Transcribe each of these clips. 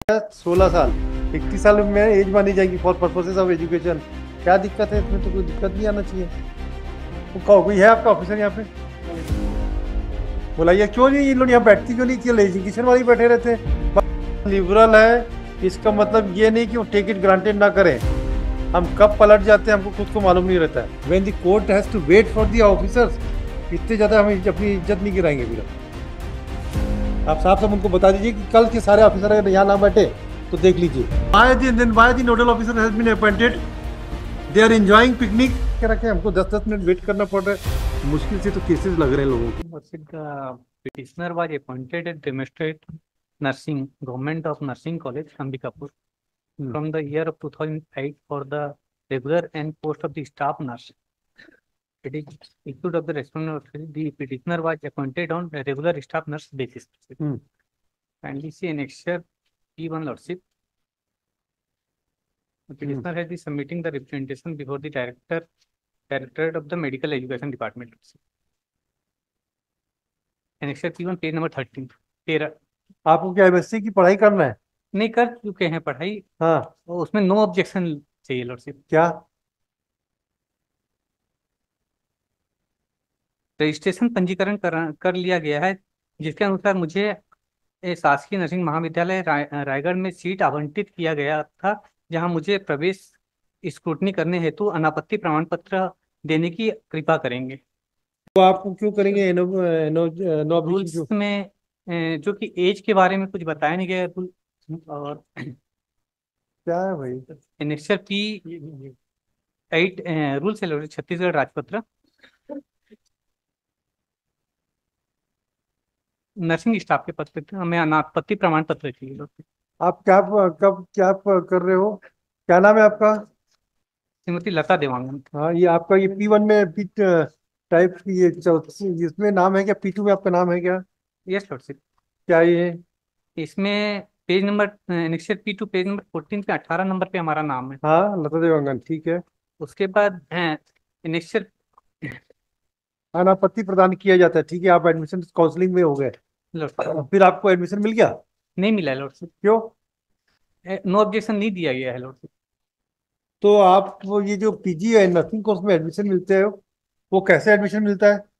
16 साल, 21 साल में एज मानी जाएगी फॉर पर्पसेस ऑफ एजुकेशन। क्या दिक्कत है इसमें? तो कोई दिक्कत नहीं आना चाहिए। तो कोई है आपका ऑफिसर यहाँ पे? बुलाइए। क्यों नहीं, इन लोग यहाँ बैठती क्यों नहीं? केवल एजुकेशन वाले बैठे रहते हैं। लिबरल है इसका मतलब ये नहीं कि वो टेक इट ग्रांटेड ना करें। हम कब पलट जाते हैं हमको खुद को मालूम नहीं रहता है। When the court has to wait for the officers, इतने ज्यादा हम अपनी इज्जत नहीं गिराएंगे फिर। आप साफ साफ उनको बता दीजिए कि कल के सारे ऑफिसर अगर यहाँ ना बैठे तो देख लीजिए। Why the nodal officer has been appointed? They are enjoying picnic। क्या रखे हमको 10-10 मिनट वेट करना पड़ रहा है। मुश्किल से तो केसेस लग रहे हैं लोगों को। Petitioner was appointed at Demonstrate Nursing, Government of Nursing College, Ambikapur, from the year of 2008 for the regular and post of the staff nurse. It is issued of the respondent. The petitioner was appointed on a regular staff nurse basis. And we see annexure P1 lordship. The petitioner has been submitting the representation before the Directorate of the Medical Education Department. Annexure P1 page number 13। आपको क्या MSc की पढ़ाई करना है? नहीं, कर चुके हैं पढ़ाई। हाँ, उसमें नो ऑब्जेक्शन चाहिए लॉर्डशिप। क्या रजिस्ट्रेशन पंजीकरण कर लिया गया है, जिसके अनुसार मुझे शासकीय नर्सिंग महाविद्यालय रायगढ़ में सीट आवंटित किया गया था, जहां मुझे प्रवेश स्क्रूटनी करने हेतु अनापत्ति प्रमाण पत्र देने की कृपा करेंगे। तो आपको क्यों करेंगे? रूल्स में जो कि एज के बारे में कुछ बताया नहीं गया रूल। और क्या है भाई? एनेक्सर P8 रूल्स है छत्तीसगढ़ राजपत्र। नर्सिंग स्टाफ के पद पे हमें अनापत्ति प्रमाण पत्र चाहिए। आप क्या कर रहे हो? क्या नाम है आपका? श्रीमती लता देवांगन। हाँ, ये आपका ये P1 में पी टाइप की ये इसमें नाम है क्या? P2 में आपका नाम है क्या? Yes lordship. क्या ये इसमें page number annexure P2 page number 14 पे 18 नंबर पे हमारा नाम है। हाँ, लता देवांगन, ठीक है। उसके बाद एनेक्सर अनापत्ति प्रदान किया जाता है, ठीक है। आप एडमिशन काउंसलिंग में हो गए, फिर आपको एडमिशन मिल गया? नहीं मिला है लॉर्डशिप। क्यों? नो ऑब्जेक्शन नहीं दिया गया है लॉर्डशिप। तो आप ये जो पीजी है नर्सिंग कोर्स में एडमिशन मिलते हैं, वो कैसे एडमिशन मिलता है?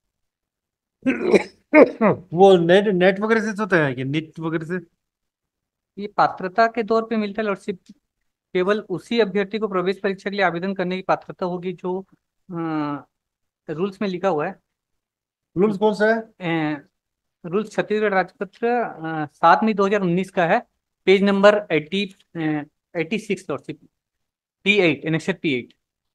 वो नेट वगैरह से होता है कि नीट वगैरह से? ये पात्रता के तौर पे मिलता है लॉर्डशिप। केवल उसी अभ्यर्थी को प्रवेश परीक्षा के लिए आवेदन करने की पात्रता होगी जो रूल्स में लिखा हुआ है। रूल्स कौन सा है? रूल्स छत्तीसगढ़ राजपत्र 7 मई 2019 का है, page number 86 lordship. P8 annexure P8।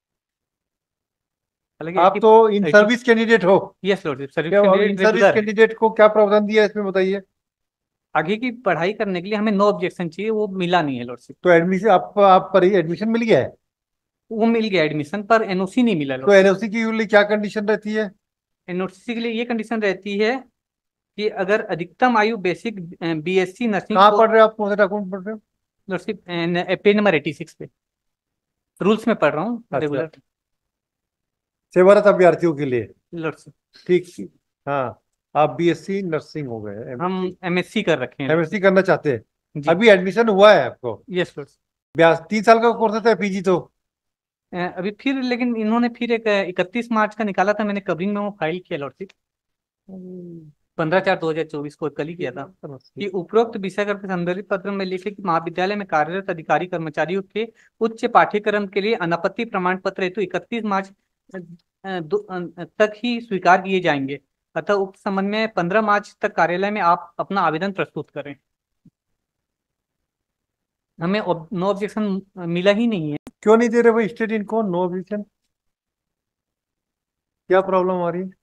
आप तो इन सर्विस कैंडिडेट हो? Yes lordship, in service candidate को क्या प्रावधान दिया है इसमें बताइए। आगे की पढ़ाई करने के लिए हमें नो ऑब्जेक्शन चाहिए, वो मिला नहीं है लॉर्डशिप। तो एडमिशन आप पर एडमिशन मिल गया है? वो मिल गया एडमिशन, पर एनओसी नहीं मिला। तो एनओसी की लिए क्या कंडीशन रहती है? एनओसी के लिए ये कंडीशन रहती है कि अगर अधिकतम आयु बेसिक बीएससी नर्सिंग। कहाँ पढ़ रहे हो आप? कौन सा डॉक्यूमेंट पढ़ रहे हो? लॉर्डशिप पेज नंबर 86 पे रूल्स में पढ़ रहा हूँ रेगुलर। सेवारत अभ्यर्थियों के लिए लॉर्डशिप, ठीक। हाँ, आप बीएससी नर्सिंग हो गए, हम एमएससी कर रखे हैं। एमएससी करना चाहते हैं, जी। अभी एडमिशन हुआ है आपको? Yes lordship. 3 साल का कोर्स होता है पीजी तो। अभी फिर लेकिन इन्होंने फिर एक 31 मार्च का निकाला था, मैंने कवरिंग में वो फाइल किया लॉर्डशिप। 15/4/2024 को कल ही किया था कि उपरोक्त विषय के संदर्भित पत्र में लिखे कि महाविद्यालय में कार्यरत अधिकारी कर्मचारियों के उच्च पाठ्यक्रम के लिए अनापत्ति प्रमाण पत्र हेतु 31 मार्च तक ही स्वीकार किए जाएंगे। अतः उक्त संबंध में 15 मार्च तक कार्यालय में आप अपना आवेदन प्रस्तुत करें। हमें नो ऑब्जेक्शन मिला ही नहीं है। क्यों नहीं दे रहे भाई स्टेट इनको नो ऑब्जेक्शन? क्या प्रॉब्लम आ रही है?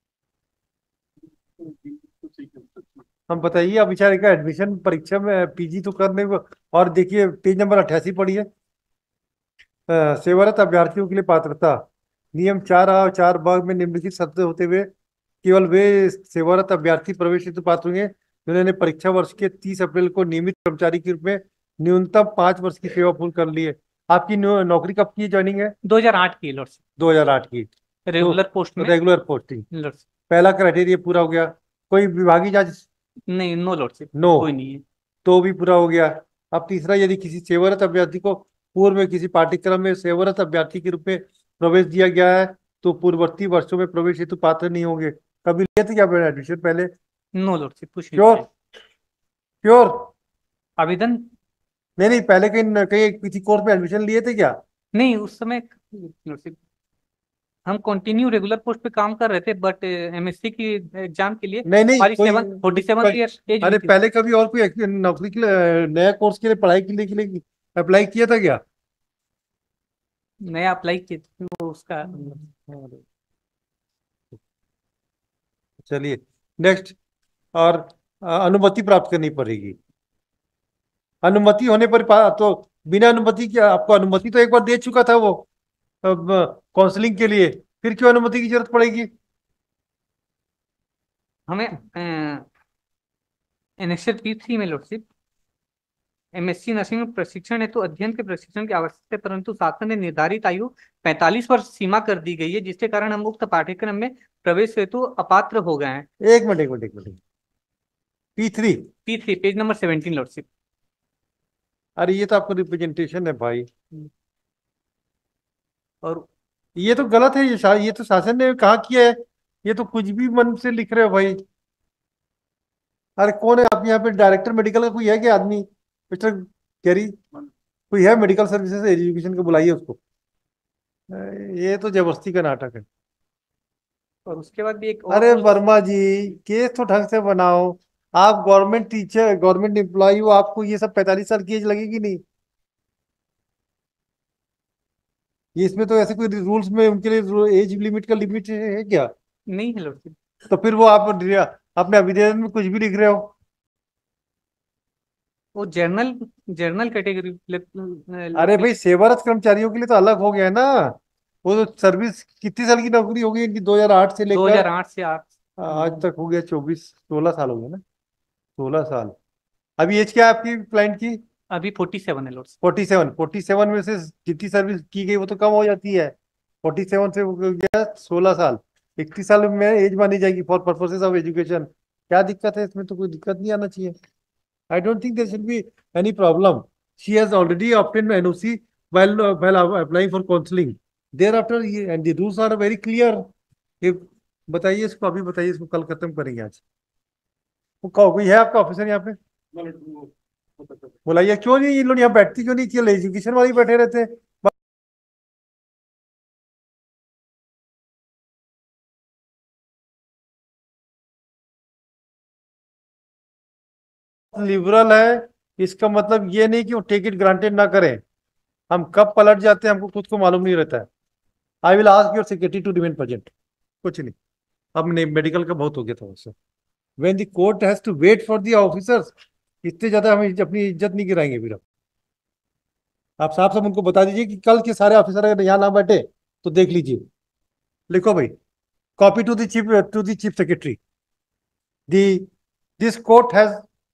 हम बताइए। आप बेचारे का एडमिशन परीक्षा में पीजी तो करने को, और देखिए पेज नंबर 88 पढ़िए। सेवारत अभ्यर्थियों के लिए पात्रता नियम 4A और 4B में निम्नलिखित शर्तें होते हुए केवल वे सेवारत अभ्यर्थी प्रवेश हेतु पात्र होंगे जिन्होंने परीक्षा वर्ष के 30 अप्रैल को नियमित कर्मचारी के रूप में न्यूनतम 5 वर्ष की सेवा पूर्ण कर ली है। आपकी नौकरी कब की ज्वाइनिंग है? 2008 की लॉर्डशिप। 2008 की रेगुलर पोस्ट में। Regular posting. लॉर्डशिप, पहला क्राइटेरिया पूरा हो गया। कोई विभागीय जांच? नहीं, नो लॉर्डशिप, नो। कोई नहीं है। तो भी पूरा हो गया। अब तीसरा, यदि किसी सेवारत अभ्यर्थी को पूर्व में किसी पाठ्यक्रम में सेवारत अभ्यर्थी के रूप में प्रवेश दिया गया है तो पूर्ववर्ती वर्षों में प्रवेश हेतु पात्र नहीं होंगे। कभी लिए थे क्या एडमिशन पहले? नो लॉर्डशिप, कुछ नहीं श्योर? किया। श्योर? आवेदन नहीं नहीं, पहले कहीं कहीं किसी कोर्स में एडमिशन लिए थे क्या? नहीं, उस समय लॉर्डशिप हम कंटिन्यू रेगुलर पोस्ट पे काम कर रहे थे, बट एमएससी की एग्जाम के लिए नहीं नहीं, हमारी कोई 47 ईयर एज हुई अरे थी। पहले कभी और कोई नौकरी के लिए नया कोर्स के लिए पढ़ाई के लिए अप्लाई किया था क्या? नया अप्लाई किए थे, वो उसका चलिए नेक्स्ट। और अनुमति प्राप्त करनी पड़ेगी। अनुमति होने पर तो बिना अनुमति के, आपको अनुमति तो एक बार दे चुका था वो काउंसलिंग के लिए, फिर क्यों अनुमति की जरूरत पड़ेगी? हमें एनेक्सर P3 में लॉर्डशिप एमएससी नर्सिंग में प्रशिक्षण हेतु अध्ययन के प्रशिक्षण की आवश्यकता है, परंतु शासन ने निर्धारित आयु 45 वर्ष सीमा कर दी गई है, जिसके कारण हम उक्त पाठ्यक्रम में प्रवेश हेतु अपात्र हो गए हैं। एक मिनट एक मिनट एक minute, P3? P3 page number 17 lordship. अरे ये तो आपका रिप्रेजेंटेशन है भाई, और ये तो गलत है। ये तो शासन ने कहा किया है, ये तो कुछ भी मन से लिख रहे हो भाई। अरे कौन है आप यहाँ पे? डायरेक्टर मेडिकल का कोई है क्या आदमी? मिस्टर कैरी, कोई है मेडिकल सर्विसेज एजुकेशन को? बुलाइए उसको। ये तो जबरदस्ती का नाटक है। और उसके बाद भी एक और अरे रूल। वर्मा जी, केस तो ढंग से बनाओ। आप गवर्नमेंट टीचर, गवर्नमेंट एम्प्लॉय हो, आपको ये सब 45 साल की एज लगेगी नहीं? ये इसमें तो ऐसे कोई रूल्स में उनके लिए एज लिमिट का लिमिट है क्या? नहीं है लॉर्डशिप। तो फिर वो आप अपने अभिवेदन में कुछ भी लिख रहे हो। वो जर्नल जर्नल कैटेगरी अरे भाई, सेवारत कर्मचारियों के लिए तो अलग हो गया है ना। वो तो सर्विस कितनी साल की नौकरी हो गई इनकी? 2008 से लेकर 2008 से आप आज तक हो गया 16 साल हो गए ना। 16 साल। अभी एज क्या है आपकी क्लाइंट की? अभी 47 है लॉर्डशिप। 47। 47 में से जितनी सर्विस की गई वो तो कम हो जाती है। 47 से हो गया 16 साल। 31 साल में एज मानी जाएगी फॉर पर्पसेस ऑफ एजुकेशन। क्या दिक्कत है इसमें? तो कोई दिक्कत नहीं आना चाहिए। I don't think there should be any problem. She has already obtained NOC while applying for counseling. Thereafter and the rules are very clear. ये बताइए इसको, अभी बताइए इसको, कल खत्म करेंगे आज। वो कोई है आपका ऑफिसर यहाँ पे? बुलाइए। क्यों नहीं, इन लोग यहाँ बैठती क्यों नहीं? केवल एजुकेशन वाले बैठे रहते हैं। लिबरल है इसका मतलब ये नहीं कि वो टेक इट ग्रांटेड ना करें। हम कब पलट जाते हैं हमको खुद को मालूम नहीं रहता है। I will ask your secretary to remain present. कुछ नहीं, अब नहीं, मेडिकल का बहुत हो गया था उससे। When the court has to wait for the officers, इतने ज्यादा हम अपनी इज्जत नहीं गिराएंगे फिर। आप साफ साफ उनको बता दीजिए कि कल के सारे ऑफिसर अगर यहाँ ना बैठे तो देख लीजिए। लिखो भाई, copy to the chief secretary. The this court has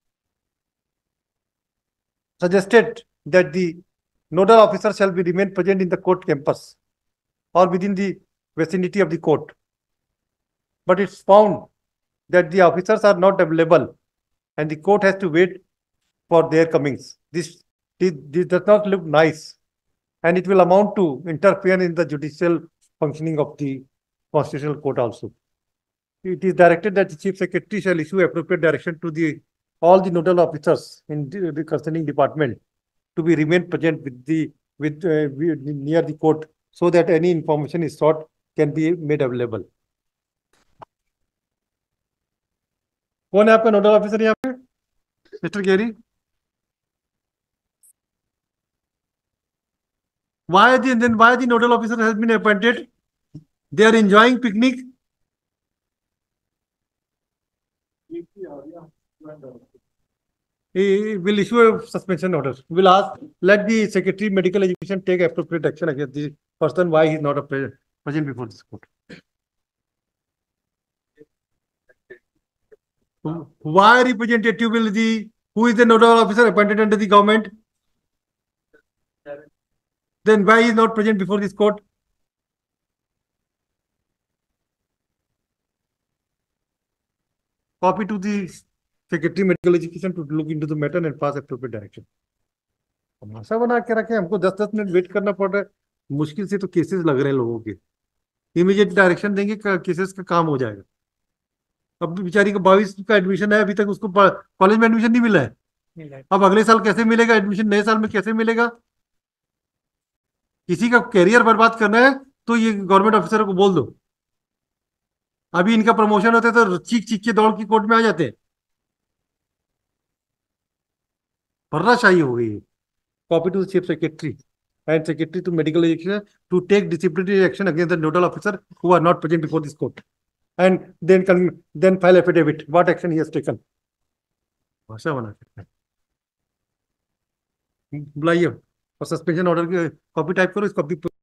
suggested that the nodal officer shall be remain present in the court campus or within the vicinity of the court. But it's found that the officers are not available and the court has to wait for their comings. This does not look nice and it will amount to interfere in the judicial functioning of the constitutional court also. It is directed that the chief secretary shall issue appropriate direction to all the nodal officers in the concerning department to be remain present near the court so that any information is sought can be made available. कौन है आपका nodal officer यहाँ पे? Mister गेरी? Why the nodal officer has been appointed? They are enjoying picnic. He will issue a suspension order. We will ask, let the Secretary Medical Education take appropriate action against the person why he is not present before this court. Why representative will who is the nodal officer appointed under the government? Then why he is not present before this court? Copy to the Secretary Medical Education to look into the matter and pass appropriate direction. तमाशा बना के रखे, हमको 10-10 minute wait करना पड़ रहा है। मुश्किल से तो केसेस लग रहे हैं लोगों के, इमीडिएट डायरेक्शन देंगे केसेस का काम हो जाएगा। अब भी बेचारी को 22 का एडमिशन है, अभी तक उसको कॉलेज में एडमिशन नहीं मिला है। मिला है। अब अगले साल कैसे मिलेगा एडमिशन, नए साल में कैसे मिलेगा? किसी का कैरियर बर्बाद करना है तो ये गवर्नमेंट ऑफिसर को बोल दो। अभी इनका प्रमोशन होता है तो चीख चीख के दौड़ के कोर्ट में आ जाते हैं। पर्राशाही हो गई है। Copy to chief secretary and secretary to medical education to take disciplinary action against the nodal officer who are not present before this court, and then file affidavit what action he has taken। भाषा बना सकता है। बुलाइए और suspension order की copy type करो, इस copy